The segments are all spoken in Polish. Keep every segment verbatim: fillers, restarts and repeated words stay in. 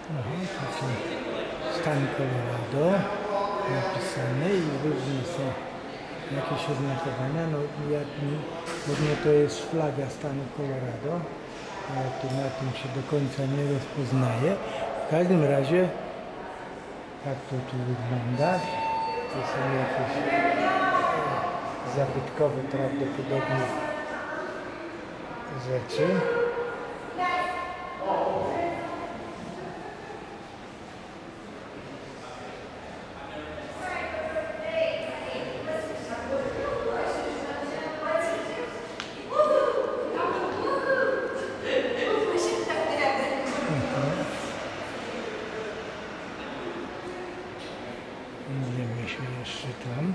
Aha, tu są stan Colorado napisane i różne są jakieś oznakowania. No, ja, głównie to jest flaga stanu Colorado. Ja tu na tym się do końca nie rozpoznaję. W każdym razie tak to tu wygląda. To są jakieś zabytkowe prawdopodobnie rzeczy. Idziemy się jeszcze tam.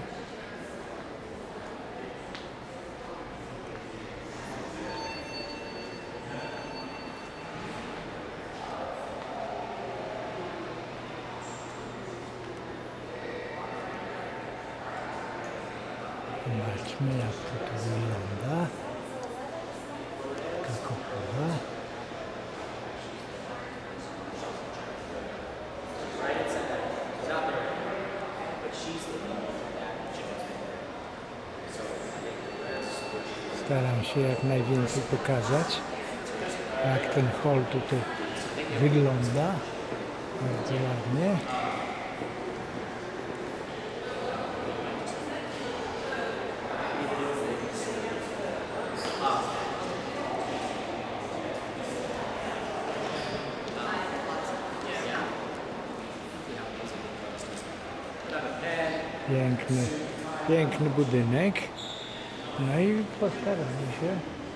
Zobaczmy, jak to tu wygląda. Taka kopuła. Staram się jak najwięcej pokazać, jak ten hol tutaj wygląda. Bardzo ładnie. Piękny, piękny budynek. No i postaramy się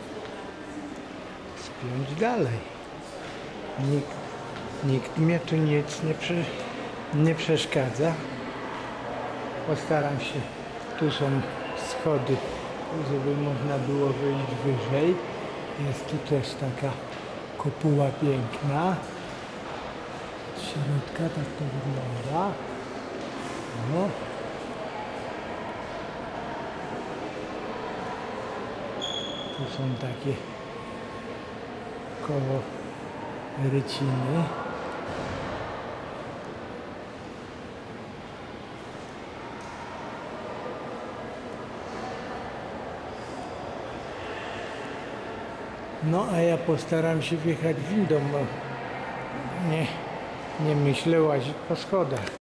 spiąć dalej. Nikt, nikt mnie tu nic nie, przy, nie przeszkadza. Postaram się. Tu są schody, żeby można było wyjść wyżej. Jest tu też taka kopuła piękna. Z środka tak to wygląda. No. Tu są takie koło ryciny. No a ja postaram się wjechać windą, bo nie, nie myślę łazić po schodach.